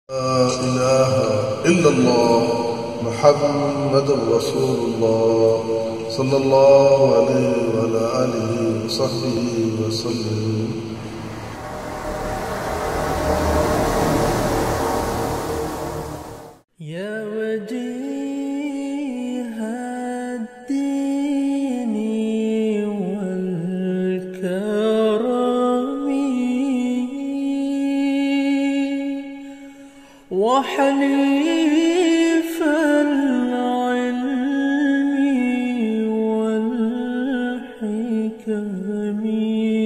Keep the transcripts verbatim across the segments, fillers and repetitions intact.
ला इलाहा इल्लल्लाह मुहम्मदुर रसूलुल्लाह सल्लल्लाहु अलैहि व आलिहि व सहबिहि वसल्लम। या वजीहद्दीनी वल करमी व हलीफल इल्मी वल हिकमी।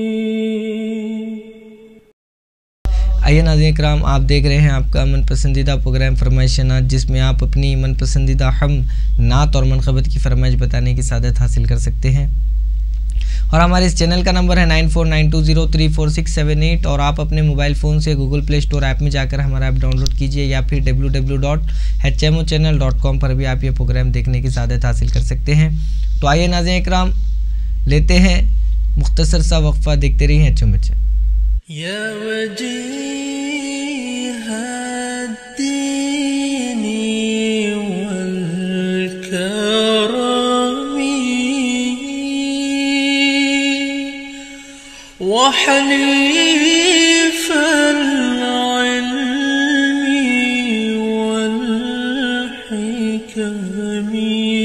आइए नाज़रीन इकराम, आप देख रहे हैं आपका मन पसंदीदा प्रोग्राम फरमाइश नात, जिसमें आप अपनी मन पसंदीदा हम नात और मनक़बत की फरमाइश बताने की सादत हासिल कर सकते हैं। और हमारे इस चैनल का नंबर है nine four nine two zero three four six seven eight. और आप अपने मोबाइल फ़ोन से गूगल प्ले स्टोर ऐप में जाकर हमारा ऐप डाउनलोड कीजिए, या फिर W W W dot H M O channel dot com पर भी आप ये प्रोग्राम देखने की सादत हासिल कर सकते हैं। तो आइए नाज़रीन इकराम, लेते हैं मुख्तसर सा वक्फा, देखते रहिए अच्छे बच्चे। या वजीहद्दीनी वल करमी व हलीफल इल्मी वल हिकमी।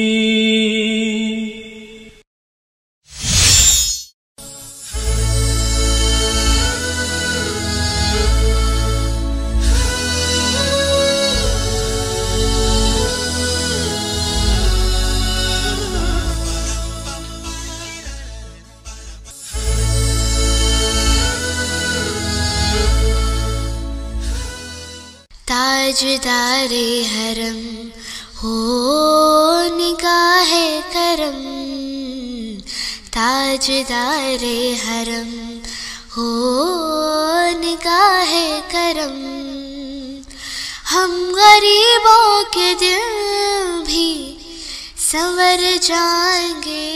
ताजदारे हरम हो निगाहे करम, ताजदारे हरम हो निगाहे करम, हम गरीबों के दिल भी संवर जाएंगे।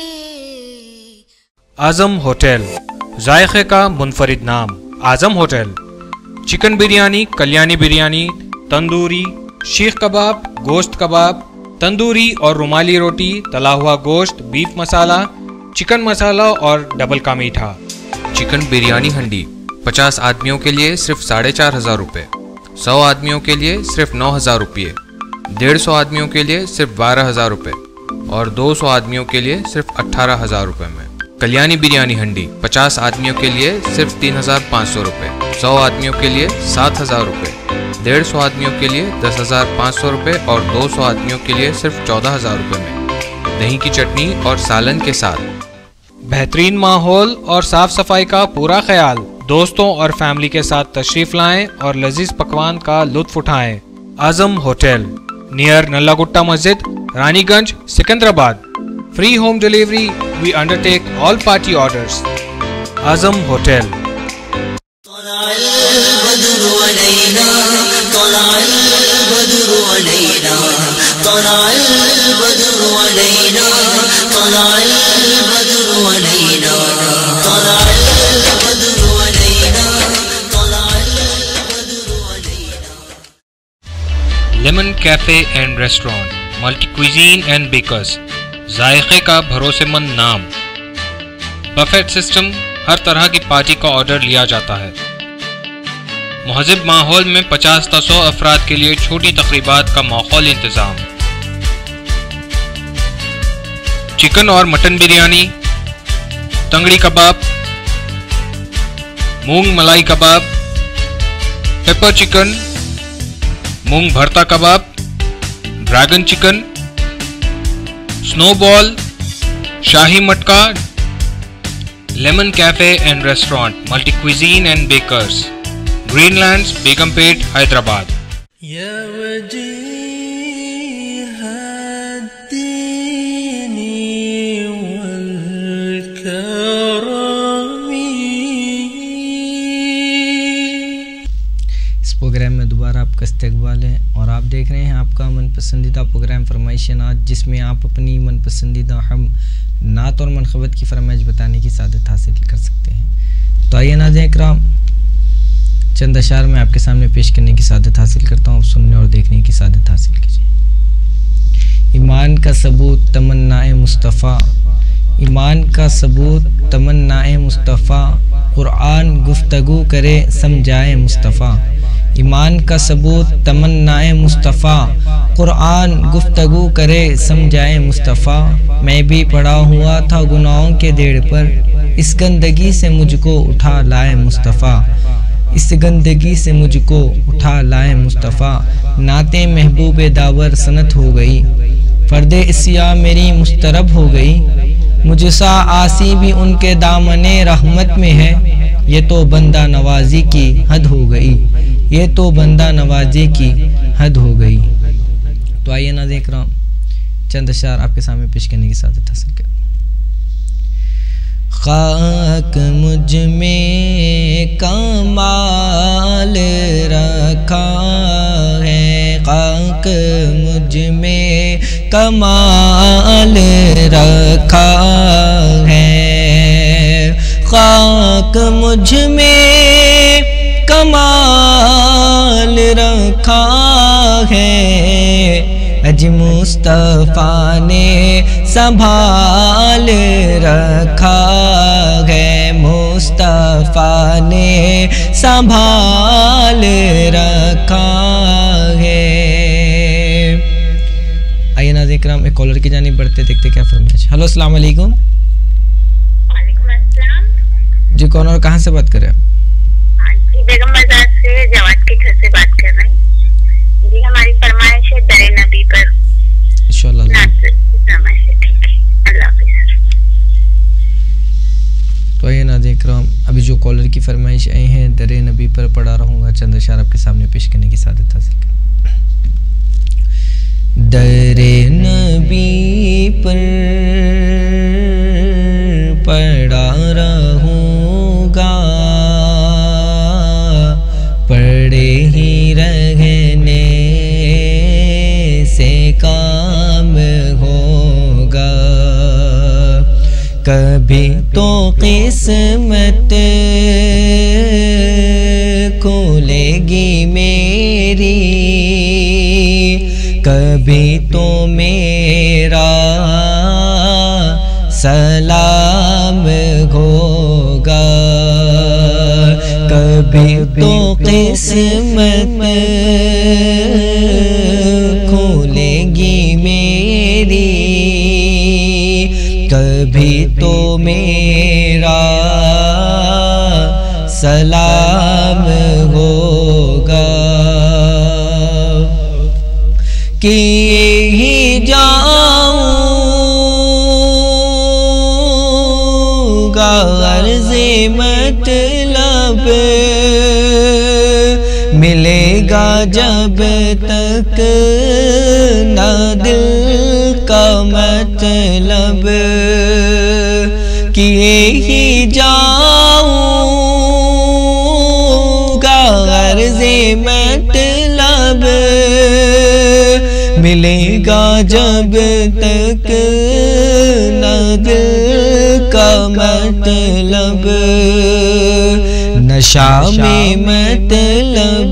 आज़म होटल, जायके का मुनफरिद नाम आज़म होटल। चिकन बिरयानी, कल्याणी बिरयानी, तंदूरी, शीख कबाब, गोश्त कबाब, तंदूरी और रुमाली रोटी, तला हुआ गोश्त, बीफ मसाला, चिकन मसाला और डबल का मीठा। चिकन बिरयानी हंडी पचास आदमियों के लिए सिर्फ साढ़े चार हज़ार रुपये, सौ आदमियों के लिए सिर्फ नौ हज़ार रुपये, डेढ़ सौ आदमियों के लिए सिर्फ बारह हज़ार रुपये और दो सौ आदमियों के लिए सिर्फ अट्ठारह हज़ार रुपये में। कल्याणी बिरयानी हंडी पचास आदमियों के लिए सिर्फ तीन हज़ार पाँच सौ रुपये, सौ आदमियों के लिए सात हज़ार रुपये, डेढ़ सौ आदमियों के लिए दस हज़ार पाँच सौ रुपये और दो सौ आदमियों के लिए सिर्फ चौदह हज़ार रुपये में, दही की चटनी और सालन के साथ। बेहतरीन माहौल और साफ सफाई का पूरा ख्याल। दोस्तों और फैमिली के साथ तशरीफ लाएं और लजीज पकवान का लुत्फ उठाएं। आज़म होटल, नियर नल्लागुट्टा मस्जिद, Ranigunj, Secunderabad. Free home delivery, we undertake all party orders. Azam hotel. Lemon cafe and restaurant, multi cuisine and bakers, जायके का भरोसेमंद नाम। बफेट सिस्टम, हर तरह की पार्टी का ऑर्डर लिया जाता है। मुहज़्ज़ब माहौल में पचास से सौ अफराद के लिए छोटी तकरीबात का माहौल इंतज़ाम। चिकन और मटन बिरयानी, तंगड़ी कबाब, मूंग मलाई कबाब, पेपर चिकन, मूंग भरता कबाब, ड्रैगन चिकन, स्नोबॉल, शाही मटका। Lemon cafe and restaurant, multi cuisine and bakers, Greenlands, Begumpet, Hyderabad. या वजीहद्दीनी वल करमी। इस प्रोग्राम में दोबारा आपका इस्तकबाल है और आप देख रहे हैं आपका मन पसंदीदा प्रोग्राम फरमाइश नात, जिसमें आप अपनी मन पसंदीदा हम नात और मनक़बत की फरमाइश बताने की सादत हासिल कर सकते हैं। तो आइए नाज़रीन इकराम, चंद अशार में आपके सामने पेश करने की सादत हासिल करता हूँ। का सबूत तमन्नाए मुस्तफ़ा, ईमान का सबूत तमन्नाए मुस्तफ़ा, कुरान गुफ्तगू करे समझाए मुस्तफ़ा। ईमान का सबूत तमन्नाए मुस्तफ़ा, कुरान गुफ्तगू करे समझाए मुस्तफ़ा। मैं भी पड़ा हुआ था गुनाहों के ढेर पर, इस गंदगी से मुझको उठा लाए मुस्तफ़ा, इस गंदगी से मुझको उठा लाए मुस्तफ़ा। नाते महबूब दावर सनत हो गई, फ़र्दे इस्या मेरी मुस्तरब हो गई। मुझसा आसी भी उनके दामने रहमत में है, ये तो बंदा नवाजी की हद हो गई, ये तो बंदा नवाजी की हद हो गई। तो आइए नाज़रीन इकराम चंद अशआर आपके सामने पेश करने की सादत हासिल करें। खाक मुझ में कमाल रखा है, खाक मुझ में कमाल रखा है, खाक मुझ में कमाल रखा है। अज मुस्तफ़ा ने संभाल रखा है, मुस्तफ़ा ने संभाल रखा है। आइए नाज़रीन इकराम एक कॉलर की जानिब बढ़ते, देखते क्या फरमाइश। हेलो अस्सलाम वालेकुम। वालेकुम अस्सलाम जी, कौन और कहाँ से बात कर रहे हैं? हाँ जी, बेगम बाजार से जवाद के घर से बात कर रहे हैं जी। हमारी फरमाइश है दरे नबी पर इंशाअल्लाह फरमाइश है। ठीक है, अल्लाह हाफ़िज़। तो आइए नाज़रीन इकराम अभी जो कॉलर की फरमाइश आई हैं दरे नबी पर पढ़ा रहूँगा, चंद अशआर आपके सामने पेश करने की सादत हासिल करें। दरे नबी पर पढ़ा रहूँगा, पढ़े ही रहने से काम होगा। कभी तो किस्मत खुलेगी मेरी, कभी तो मेरा सलाम होगा, कभी तो किस्मत खुलेगी मेरी, कभी तो मेरा सलाम होगा। कि ही जाऊंगा अर्ज़े मतलब, मिलेगा जब तक ना दिल का मतलब। किए ही जाऊंगा अर्ज़े मतलब, मिलेगा जब तक ना दिल का मतलब। नशा में मतलब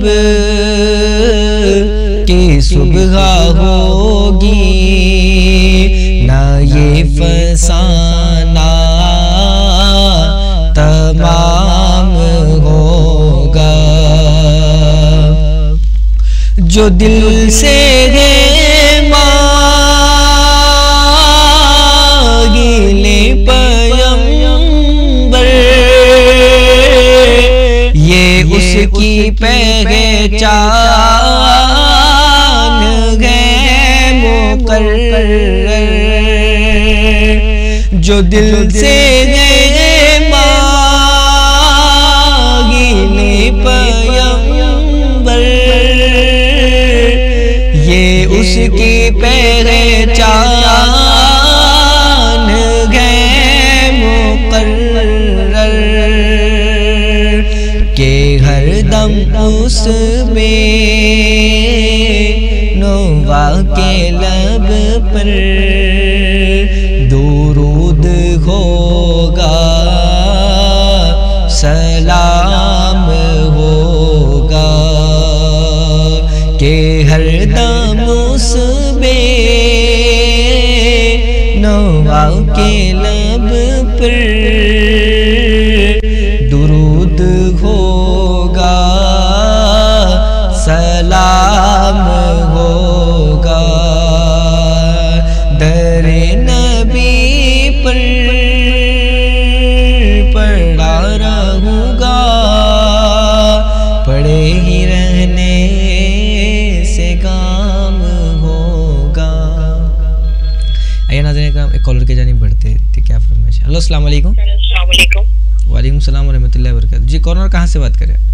कि सुबह होगी, ना ये फसाना तमाम होगा। जो दिल से है मांगिले पैगंबर, ये उसकी पहचान है मुकर्रर। जो दिल से है मांगिले पैगंबर, ये उसकी पहचान है मुकर्रर। के हर दम उसमें नोवा के लब पर दुरूद होगा, सलाम होगा। के हर दम उसमें नवा के लब पर दुरूद होगा, सलाम होगा। दरे नबी पर पड़ा रहूँगा, पड़े ही रहने से काम होगा। आइए नाज़रीन इकराम, एक कॉलर के जानिब बढ़ते थे, क्या फरमाइश। हेलो अस्सलाम वालेकुम। वालेकुम सलाम व रहमतुल्लाहि व बरकातहू। जी कौन और कहाँ से बात कर रहे हैं?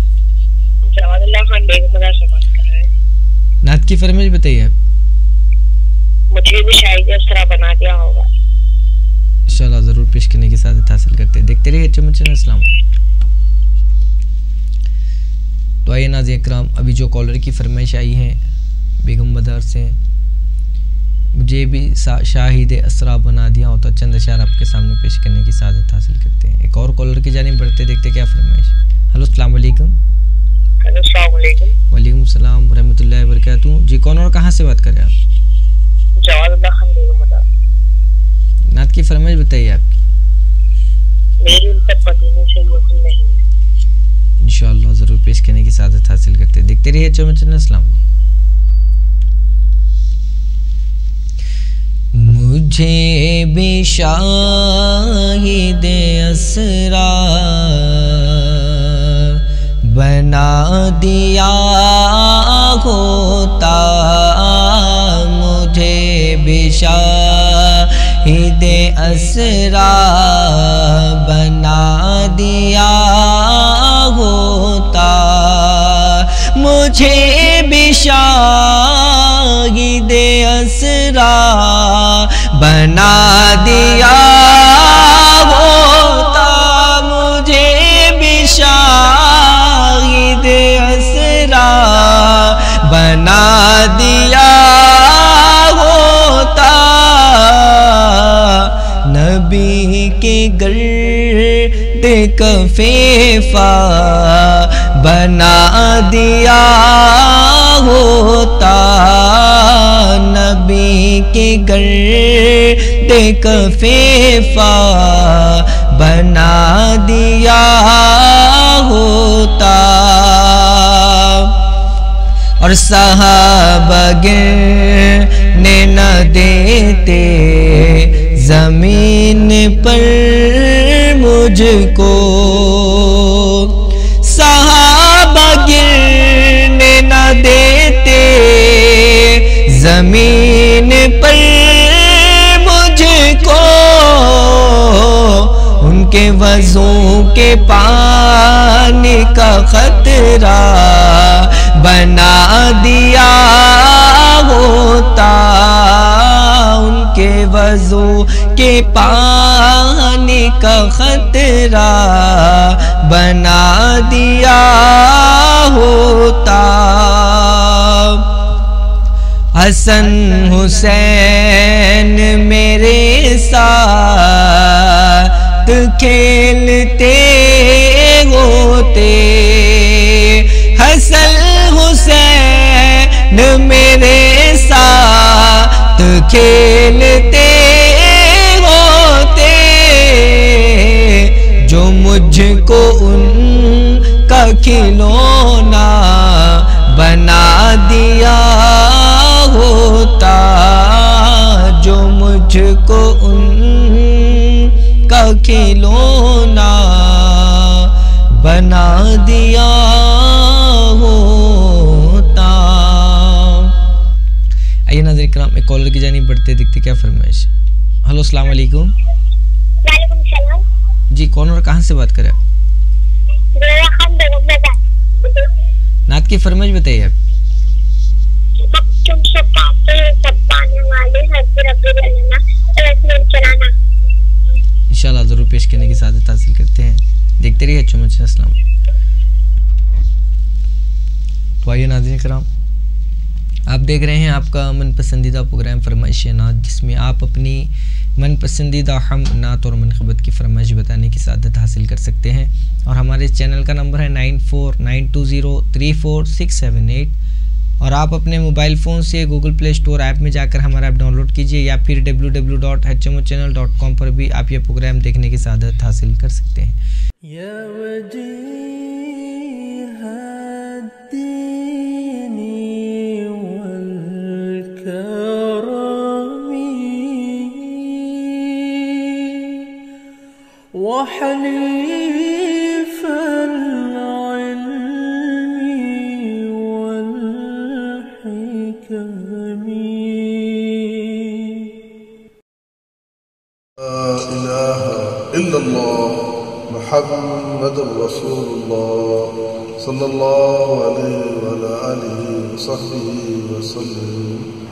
नात की फरमाइश बताइए आप। मुझे भी शायद इस तरह बना दिया होगा। इंशाल्लाह ज़रूर पेश करने की सादत हासिल करते हैं। देखते रहिए चमचन इस्लाम। तो आइए नाज़रीन इकराम, अभी जो कॉलर की फरमाइश आई है बेगम बाजार से, मुझे भी शाहिद असरा बना दिया हो, तो चंद अशार आपके सामने पेश करने की सादत हासिल करते हैं। एक और कॉलर की जानिब बढ़ते, देखते क्या फरमाइश। हेलो अस्सलाम वालेकुम। वालेकुम सलाम व रहमतुल्लाहि व बरकातहू। जी कौन और कहाँ से बात कर रहे हैं आप? नात की फरमाइश बताइए आपकी। मेरी उल्फत मदीने से यकीन नहीं। इंशाअल्लाह ज़रूर पेश करने की सादत हासिल करते हैं। देखते रहिए चमचन इस्लाम। मुझे भी शाहिद असरा बना दिया होता, मुझे भी शाहिद असरा बना दिया होता, मुझे भी शाहिद असरा बना दिया होता, मुझे भी शाहिद असरा बना दिया होता, नबी के गर्द कफेफा बना दिया होता, नबी के गर्द कफेफा बना दिया होता। और सहाबा गिरने न देते जमीन पर मुझको, सहाबा गिरने न देते जमीन पर मुझको, उनके वज़ू के पानी का खतरा बना दिया होता, उनके वज़ू के पानी का खतरा बना दिया होता। हसन हुसैन मेरे साथ खेलते होते, हसन हुसैन मेरे साथ खेलते होते, जो मुझको उनका खिलौना बना दिया होता, जो मुझको उनका खिलौना बना दिया होता। आइए नाज़रीन इकराम, एक कॉलर की जानिब बढ़ते, दिखते क्या फरमाइश। हेलो अस्सलाम वालेकुम। वालेकुम सलाम। जी कौन और कहाँ से बात कर रहे हैं? नात की फरमाइश बताइए आप। इंशाल्लाह ज़रूर पेश करने की सादत हासिल करते हैं। देखते रहिए चमचन इस्लाम। तो आइए नाज़रीन किराम, आप देख रहे हैं आपका मन पसंदीदा प्रोग्राम फरमाइश नात, जिसमें आप अपनी मन पसंदीदा हम नात और मनक़बत की फरमाइश बताने की सादत हासिल कर सकते हैं। और हमारे चैनल का नंबर है nine four nine two zero three four six seven eight. और आप अपने मोबाइल फ़ोन से गूगल प्ले स्टोर ऐप में जाकर हमारा ऐप डाउनलोड कीजिए या फिर W W W dot H M O channel dot com पर भी आप ये प्रोग्राम देखने की सादत हासिल कर सकते हैं। وحليف العلم والحكم لا إله إلا الله محمد رسول الله صلى الله عليه وعلى آله وصحبه وسلم.